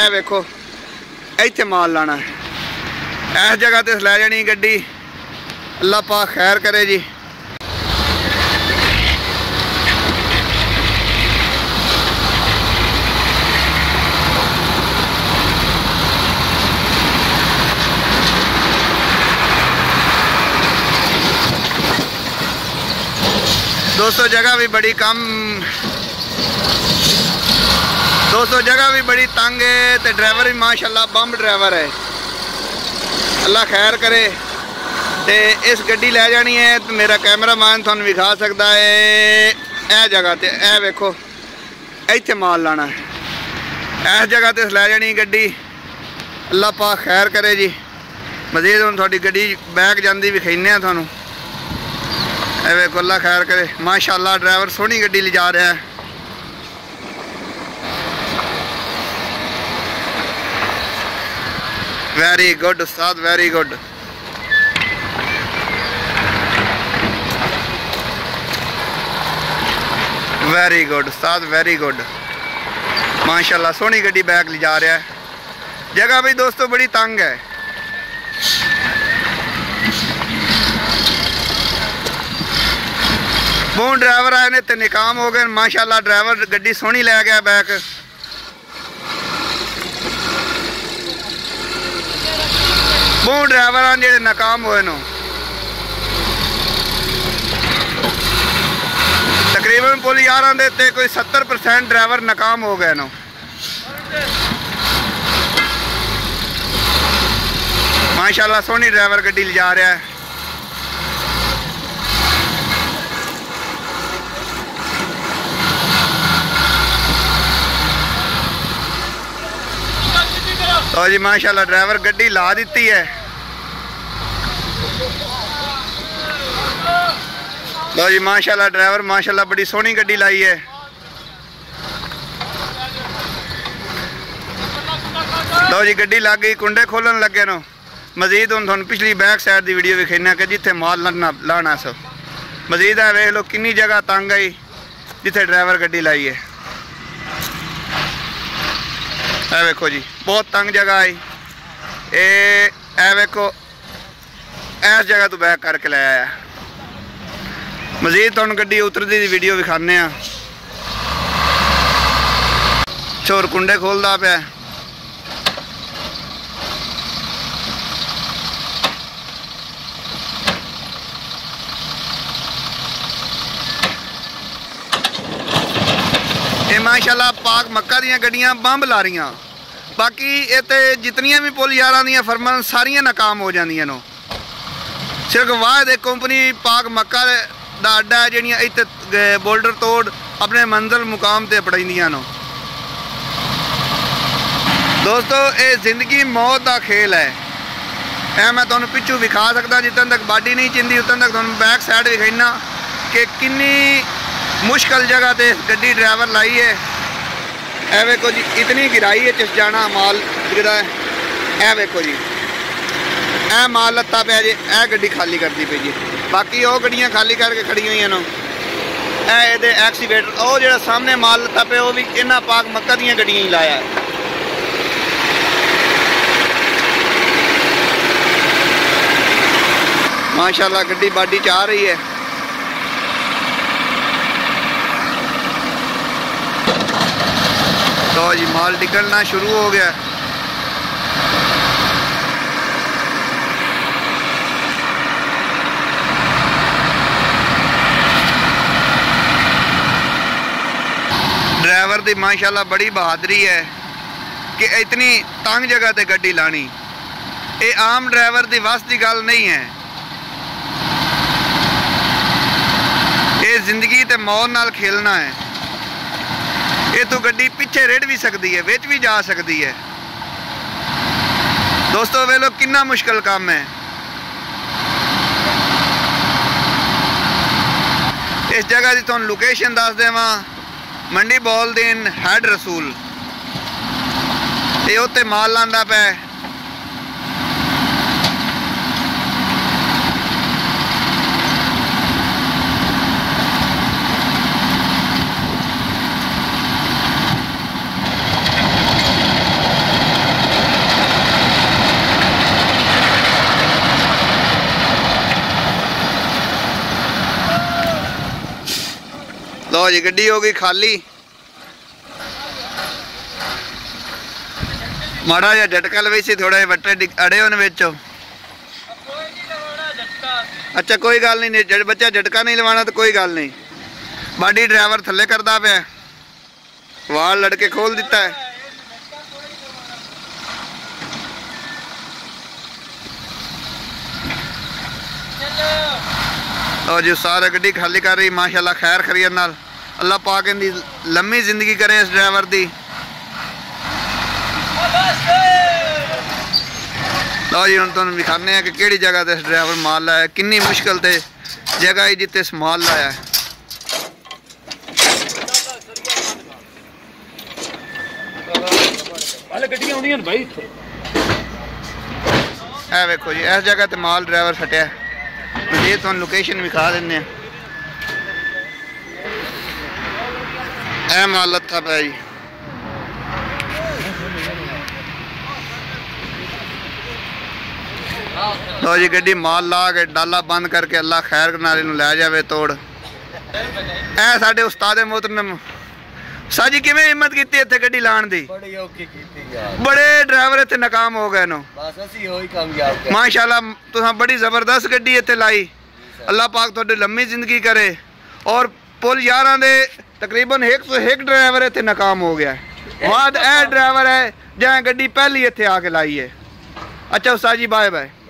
ए वेखो इत्थे माल लाना है, इस जगह ते लै जानी गड्डी। अल्लाह पाक खैर करे जी। दोस्तों जगह भी बड़ी कम, दोस्तों जगह भी बड़ी तंग है, तो ड्राइवर भी माशाल्लाह बंब ड्राइवर है। अल्लाह खैर करे। तो इस गड्डी लै जानी है, तो मेरा कैमरामैन थानू विखा सकता है। यह जगह ते ए वेखो इत्थे माल लाना है, इस जगह ते लै जानी गड्डी। अल्लाह पाक खैर करे जी। मजीद हुण तुहाडी गड्डी बैक जांदी विखाने थानू। ए वेखो अल्लाह खैर करे। माशाल्लाह ड्राइवर सोहनी गड्डी ले जा रहा है। वेरी गुड उस्ताद, वेरी गुड। वेरी गुड उस्ताद, वेरी गुड। माशाल्लाह सोहनी गड्डी बैक ले जा रहा है। जगह भी दोस्तों बड़ी तंग है। बहुत ड्राइवर आए ने तो निकाम हो गए। माशाल्लाह ड्राइवर गड्डी सोहनी लै गया बैक। बहुत ड्राइवर हैं जो नाकाम हुए नो। तकरीबन पुल 11 दे ते कोई 70% ड्राइवर नाकाम हो गए नो। माशाल्लाह सोहनी ड्राइवर गड्डी ले जा रहा है। तो जी माशाल्लाह ड्राइवर गड्डी ला दी है। लो जी माशाल्लाह ड्राइवर माशाल्लाह बड़ी सोहनी गड्डी लाई है। लो जी गड्डी लग गई, कुंडे खोलन लगे नो। मजीद हुण तुहानू पिछली बैक साइड की वीडियो विखाना कि जिथे माल लाना सो। मजीद है वेख लो कितनी जगह तंग आई जिथे ड्राइवर गड्डी लाई है। ए वेखो जी बहुत तंग जगह आई। ए वेखो इस जगह तो बैक करके ले आया। मजीद तुहानू गड्डी उतरदी दी वीडियो विखाने। छोर कुंडे खोलदा पिया। ये माशाल्लाह पाक मक्का दियां गड्डियां बंब ला रही। बाकी इतने जितनियां भी पुल 11 दियां फरमान सारियां नाकाम हो जांदियां नो। सिर्फ वाहद एक कंपनी पाक मक्का दा अड्डा है जिहड़ियां इत्थे बोल्डर तोड़ अपने मंजिल मुकाम ते पड़ाइंदियां नो। दोस्तों ये जिंदगी मौत का खेल है। ऐ मैं तुहानू पिछू विखा सकदा जितन तक बाडी नहीं चिंदी उतन तक तुहानू बैक साइड विखाना कि किन्नी मुश्किल जगह ते गड्डी ड्राइवर लाई है। ए वेखो जी इतनी गिराई है चिस जाना माल गिरा है। ए वेखो जी ए माल लत्ता पे जी। ए गड्डी खाली करती पई जी। बाकी वो गड्डियां खाली करके खड़ी हुई नो। ए एक्सीवेटर वो जो सामने माल लत्ता पे वो भी इन्हां पाक मक्का दियां गड्डियां ही लाया है। माशाल्लाह गड्डी बाडी च आ रही है। तो जी माल निकलना शुरू हो गया। ड्राइवर दी माशाल्लाह बड़ी बहादुरी है कि इतनी तंग जगह ते गड्डी लानी। ये आम ड्राइवर दी वस दी गल नहीं है। ये जिंदगी ते मौत नाल खेलना है। ये तो गड्डी पिछे रेड़ भी सकती है, विच भी जा सकती है। दोस्तों वे लोग कितना मुश्किल काम है। इस जगह की तुहानू लोकेशन दस देवां। मंडी बॉलदीन हैड रसूल ये उत्ते माल लांदा पे। लो जी गड्डी हो गई खाली। माड़ा जा झटका लवी सी, थोड़े बट्टे अड़े उन विचों। अच्छा कोई गल नहीं, बच्चा झटका नहीं लवाना तो कोई गल नहीं। बाडी ड्राइवर थले करता पे, वाल लड़के खोल दिता है। और जी सारा गड्डी खाली कर रही माशाल्लाह खैर खरीत नाल। अल्लाह पाक इनदी लम्मी जिंदगी करे इस ड्राइवर दी। लो जी हम तुहानू दिखाने हैं कि किहड़ी जगह ते इस ड्राइवर माल लाया, कितनी मुश्किल ते जगह है जिते इस माल लाया है। ए वेखो जी इस जगह ते माल ड्राइवर सटिया। ये तुहानू लोकेशन विखा देने। ए माल लत्था पे जी। लो जी गड्डी माल ला के डाला बंद करके अल्लाह खैर नाले नूं लै जावे तोड़। ऐ साडे उस्ताद मोहतरम साजी किवें हिम्मत कीती इत्थे गड्डी लाण दी? बड़ी औखी कीती यार, बड़े ड्राइवर इत्थे नाकाम हो गए नो। बस असी होई कामयाब माशाल्लाह तुसां बड़ी जबरदस्त गड्डी इत्थे लाई। अल्लाह पाक तुहाडी लम्मी जिंदगी करे। और पुल 11 दे तकरीबन 101 ड्राइवर इत्थे नाकाम हो गया है। बाद ए ड्राइवर है जहां गड्डी पहली इत्थे आके लाई है। अच्छा उस्ताद जी बाय बाय।